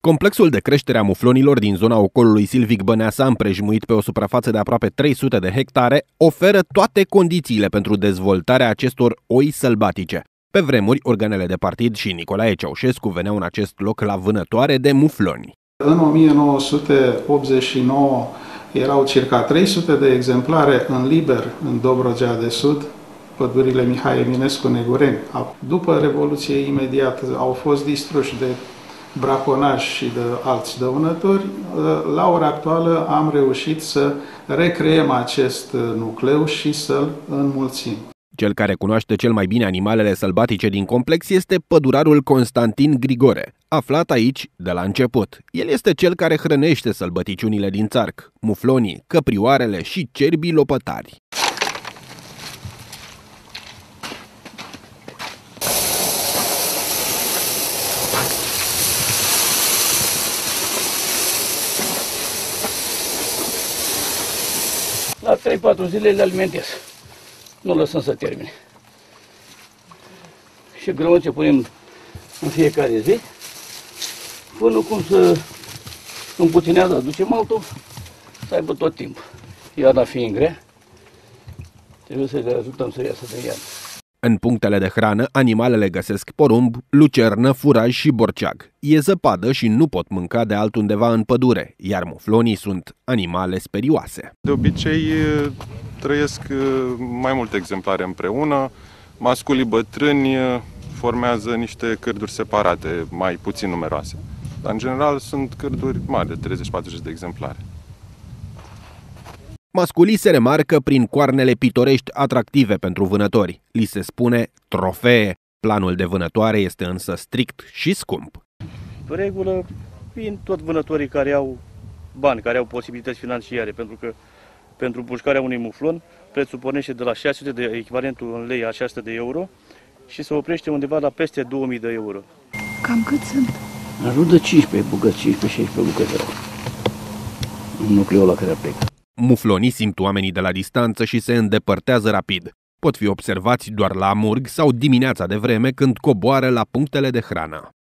Complexul de creștere a muflonilor din zona ocolului Silvic Băneasa, împrejmuit pe o suprafață de aproape 300 de hectare, oferă toate condițiile pentru dezvoltarea acestor oi sălbatice. Pe vremuri, organele de partid și Nicolae Ceaușescu veneau în acest loc la vânătoare de mufloni. În 1989 erau circa 300 de exemplare în liber în Dobrogea de Sud, pădurile Mihai Eminescu-Negureni. După Revoluție, imediat au fost distruși de braconaj și de alți dăunători. La ora actuală am reușit să recreăm acest nucleu și să-l înmulțim. Cel care cunoaște cel mai bine animalele sălbatice din complex este pădurarul Constantin Grigore, aflat aici de la început. El este cel care hrănește sălbăticiunile din țarc, muflonii, căprioarele și cerbii lopătari. La 3-4 zile le alimentez. Nu lăsăm să termine. Și grăunțe punem în fiecare zi, până cum să împuținează, aducem altul, să aibă tot timpul. Iarna fiind grea, trebuie să le ajutăm să iasă de iarnă. În punctele de hrană, animalele găsesc porumb, lucernă, furaj și borceag. E zăpadă și nu pot mânca de altundeva în pădure, iar muflonii sunt animale sperioase. De obicei trăiesc mai multe exemplare împreună. Masculii bătrâni formează niște cârduri separate, mai puțin numeroase. Dar în general sunt cârduri mari, de 30-40 de exemplare. Masculii se remarcă prin coarnele pitorești atractive pentru vânători. Li se spune trofee. Planul de vânătoare este însă strict și scump. Pe regulă vin tot vânătorii care au bani, care au posibilități financiare, pentru că pentru pușcarea unui muflon prețul pornește de la 600 de echivalentul în lei a 600 de euro și se oprește undeva la peste 2000 de euro. Cam cât sunt? În jur de 15 bucăți, 15-16 bucăți erau în nucleul la care plec. Muflonii simt oamenii de la distanță și se îndepărtează rapid. Pot fi observați doar la amurg sau dimineața de vreme când coboară la punctele de hrană.